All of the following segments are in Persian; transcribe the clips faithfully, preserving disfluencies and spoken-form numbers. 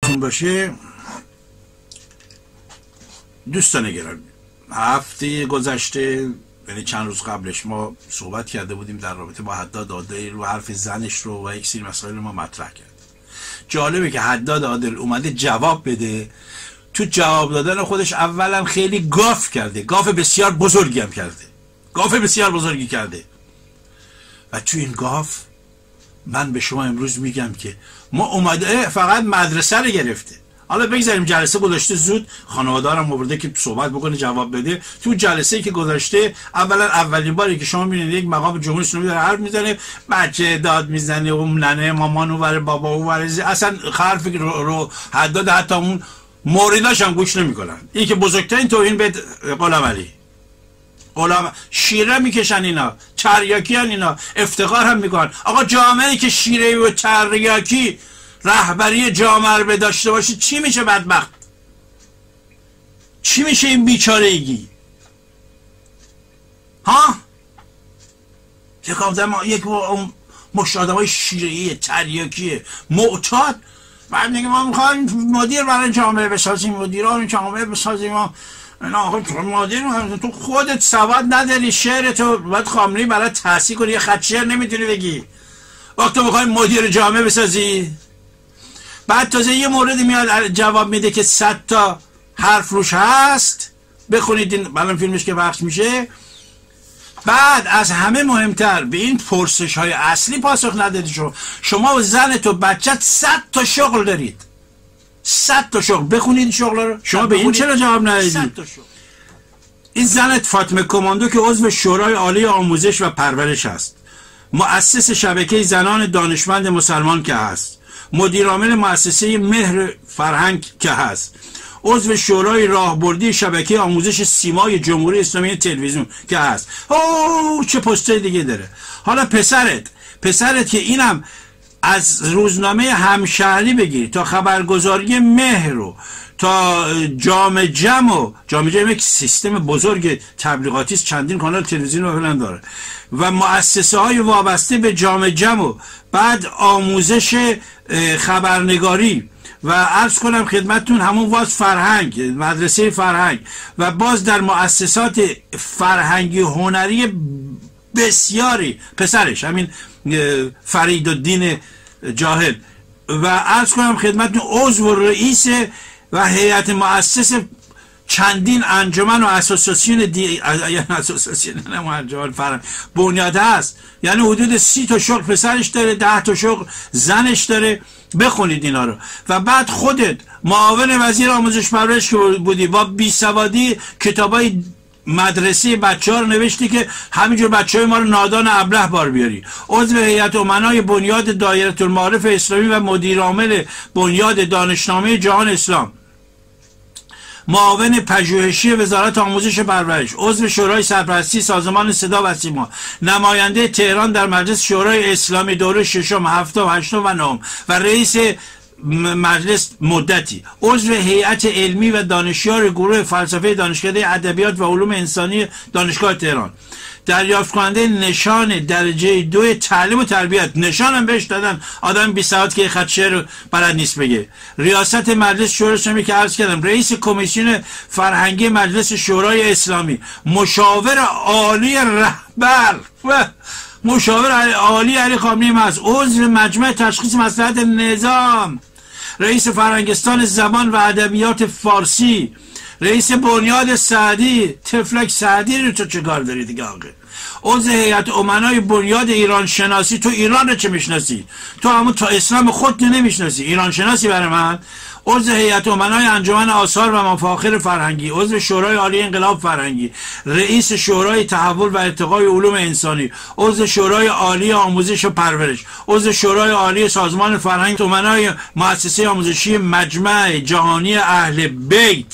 یادتون باشه دوستان گرامی، هفته گذشته یعنی چند روز قبلش ما صحبت کرده بودیم در رابطه با حداد عادل رو حرف زنش رو و یک سری مسائل ما مطرح کرد. جالبه که حداد عادل اومده جواب بده، تو جواب دادن خودش اولا خیلی گاف کرده، گاف بسیار بزرگی هم کرده، گاف بسیار بزرگی کرده و تو این گاف من به شما امروز میگم که ما اومده فقط مدرسه رو گرفته. حالا بگذاریم جلسه گذاشته زود، خانواده‌ام آورده که صحبت بکنه جواب بده. تو جلسه‌ای که گذاشته اولا اولین باری که شما میبینید یک مقام جمهوری اسلامی داره حرف میزنه، بچه داد میزنه و ننه مامان اونور بابا اونور، اصلا حرفی رو, رو حداد حتی اون مورداش هم گوش نمیکنن. این که بزرگترین توهین به غلام علی، غلام شیره میکشن اینا، تریاکی هن اینا، افتخار هم میکنن. آقا جامعه که شیره و تریاکی رهبری جامعه رو داشته باشه چی میشه بدبخت؟ چی میشه این بیچارگی؟ ها؟ یک آدم یک مشت آدمای شیره‌ای تریاکی معتاد بعد میگه ما میخوایم مدیر برای جامعه بسازیم، مدیران جامعه بسازیم. ما نه آقا مدیر، تو خودت سواد نداری، شعر تو باید خامنه‌ای برای تحصیل کنی، یه خط شعر نمیتونی بگی وقت تو میخوای مدیر جامعه بسازی. بعد تازه یه موردی میاد جواب میده که صد تا حرف روش هست، بخونید این الان فیلمش که پخش میشه. بعد از همه مهمتر به این پرسش های اصلی پاسخ ندادی. شما شما و زنت و بچت صد تا شغل دارید، صد تا شغل، بخونید شغل رو. شما به این چرا جواب ندادید؟ این زنت فاطمه کماندو که عضو شورای عالی آموزش و پرورش هست، مؤسس شبکه زنان دانشمند مسلمان که هست، مدیر عامل مؤسسه مهر فرهنگ که هست، عضو شورای راهبردی شبکه آموزش سیمای جمهوری اسلامی تلویزیون که هست. اوه چه پستای دیگه داره. حالا پسرت پسرت که اینم از روزنامه همشهری بگیر تا خبرگزاری مهر رو تا جام جم و جام جم یک سیستم بزرگ تبلیغاتی است، چندین کانال تلویزیون و فلان داره و مؤسسه های وابسته به جام جم و بعد آموزش خبرنگاری و عرض کنم خدمتتون همون واس فرهنگ، مدرسه فرهنگ و باز در مؤسسات فرهنگی هنری بسیاری پسرش همین فریدالدین جاهل و عرض کنم خدمتتون عضو رئیس و هیئت مؤسس چندین انجمن و اسوسیاسیون دی یعنی اسوسیاسیون نه انجمن فرهنگ بنیاد هست. یعنی حدود سی تا شغل پسرش داره، ده تا شغل زنش داره. بخونید اینا رو. و بعد خودت معاون وزیر آموزش پرورش که بودی با بی سوادی کتابای مدرسه بچه ها رو نوشتی که همینجور بچه های ما رو نادان ابله بار بیاری. عضو هیئت امنای بنیاد دایره المعارف اسلامی و مدیر عامل بنیاد دانشنامه جهان اسلام، معاون پژوهشی وزارت آموزش و پرورش، عضو شورای سرپرستی سازمان صدا و سیما، نماینده تهران در مجلس شورای اسلامی دوره ششم، هفتم، هشتم و نهم و رئیس مجلس مدتی، عضو هیئت علمی و دانشیار گروه فلسفه دانشکده ادبیات و علوم انسانی دانشگاه تهران، دریافت کننده نشان درجه دو تعلیم و تربیت، نشان هم بهش دادن، آدم بی سواد که خط شعر بلد نیست بگه. ریاست مجلس شورای اسلامی که عرض کردم، رئیس کمیسیون فرهنگی مجلس شورای اسلامی، مشاور عالی رهبر و مشاور عالی علی خامنه‌ای هست، عضو مجمع تشخیص مصلحت نظام، رئیس فرهنگستان زبان و ادبیات فارسی، رئیس بنیاد سعدی. تفلک سعدی رو تو چه کار داری دیگه آقا؟ عضو هیئت امنای بنیاد ایران شناسی. تو ایران رو چه میشناسی؟ تو همون تا اسلام خود نمیشناسی، ایران شناسی برای من. عضو هیئت امنای انجمن آثار و مفاخر فرهنگی، عضو شورای عالی انقلاب فرهنگی، رئیس شورای تحول و ارتقای علوم انسانی، عضو شورای عالی آموزش و پرورش، عضو شورای عالی سازمان فرهنگ امنای مؤسسه آموزشی مجمع جهانی اهل بیت.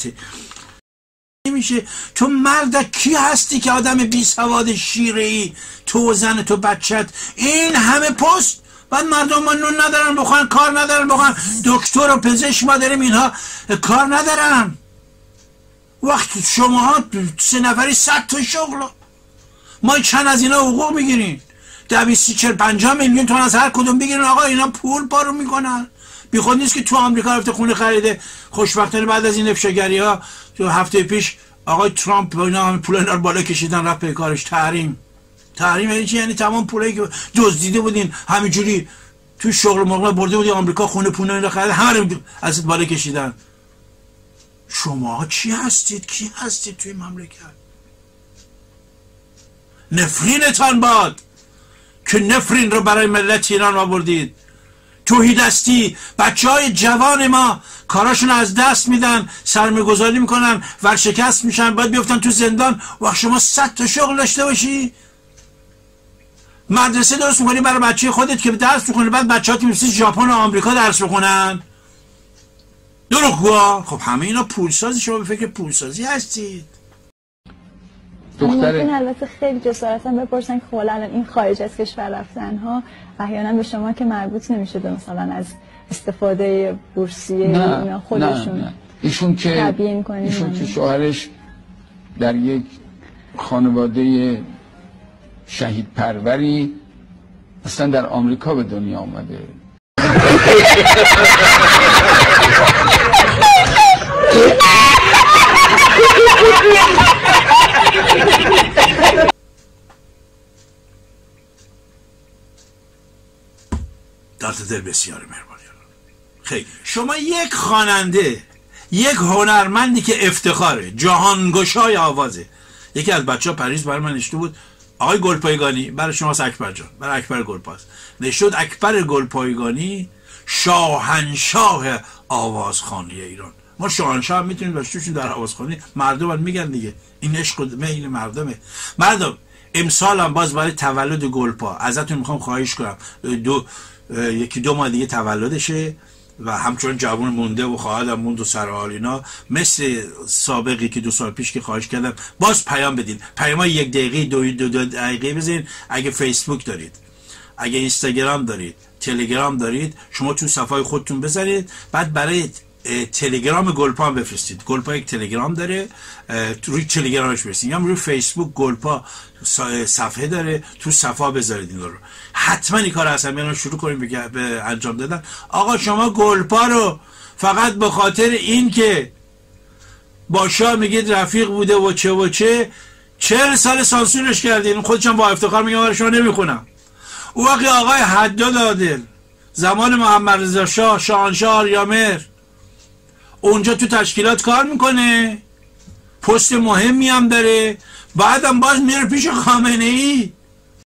نمیشه. تو مرد کی هستی که آدم بی سواد شیره‌ای، تو زن تو بچت این همه پست، بعد مردم ما نون ندارن بخورن، کار ندارن بخورن، دکتر و پزشک ما داریم اینها کار ندارن. وقت شما ها سه نفری صد تا شغل، ما چند از اینا حقوق میگیرین؟ ده بیست چل پنجاه میلیون تومان از هر کدوم بگیرین آقا، اینا پول پارو میکنن. بی خود نیست که تو آمریکا رفته خونه خریده. خوشبختانه بعد از این افشاگری ها تو هفته پیش آقای ترامپ با اینا همه پول اینا رو بالا کشیدن، رفت به کارش. تحریم تحریم یعنی چی؟ یعنی تمام پولی که دزدیده بودین همینجوری تو شغل مغرب برده بودین آمریکا، خونه پونه اینا خرید، همه رو از بالا کشیدن. شما چی هستید؟ کی هستید توی مملکت؟ نفرینتان باد که نفرین رو برای ملت ایران آوردید. توحیدستی، بچه های جوان ما کاراشون از دست میدن، سرمایه‌گذاری میکنن، ورشکست میشن، باید بیفتن تو زندان. و شما صد تا شغل داشته باشی، مدرسه درست میکنی برای بچه خودت که درس بخونه، بعد بچه ها که میرسی ژاپن و آمریکا درس بخونن. دروغگو. خب همه اینا پولسازی، شما به فکر پولسازی هستید. دختره البته خیلی جسارتا بپرسن که خب الان این خارج از کشور رفتن ها احیانا به شما که مربوط نمیشه به مثلا از استفاده بورسیه اینا خودشون؟ نه نه. ایشون که ایشون که شوهرش در یک خانواده شهید پروری اصلا در آمریکا به دنیا آمده. درد دل بسیار مهربانی. خیلی شما یک خواننده، یک هنرمندی که افتخاره، جهانگشای آوازه. یکی از بچه ها پریز برای من نشته بود آقای گلپایگانی، برای شماست اکبر جان، برای اکبر گلپاست نشد اکبر گلپایگانی شاهنشاه آوازخوانی ایران. ما شاهنشاه هم میتونیم داشتوشون در آوازخوانی. مردم هم میگن دیگه این عشق و میل مردمه. مردم امسال هم باز برای تولد گلپا ازتون میخوام خواهش کنم، دو یکی دو ماه دیگه تولدشه و همچنان جوان مونده و خواهدم موند و سرحال اینا، مثل سابقی که دو سال پیش که خواهش کردم باز پیام بدین. پیام یک دقیقه دو, دو, دو دقیقه بزنین. اگه فیسبوک دارید، اگه اینستاگرام دارید، تلگرام دارید، شما تو صفحه خودتون بذارید. بعد برای تلگرام گلپا هم بفرستید. گلپا یک تلگرام داره، روی تلگرامش برسید، یا روی فیسبوک گلپا صفحه داره، تو صفحه بذارید این رو. حتما این کار اصلا میان شروع کنیم به انجام دادن. آقا شما گلپا رو فقط به خاطر این که با شاه میگید رفیق بوده و چه و چه چهل سال سانسورش کردین. خودشم با افتخار میگم برای شما نمیخونم. او وقتی آقای حداد عادل زمان محمد رضا شاه شاهنشاه آریامهر اونجا تو تشکیلات کار میکنه، پست مهمی هم داره، بعدم باز میره پیش خامنه ای